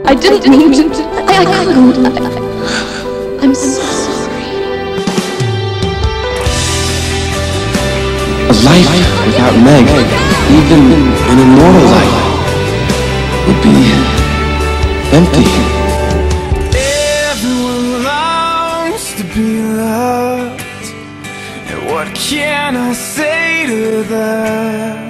I didn't mean to. I couldn't. I'm so sorry. A life without Meg, even an immortal life, would be empty. Everyone longs to be loved, and what can I say to that?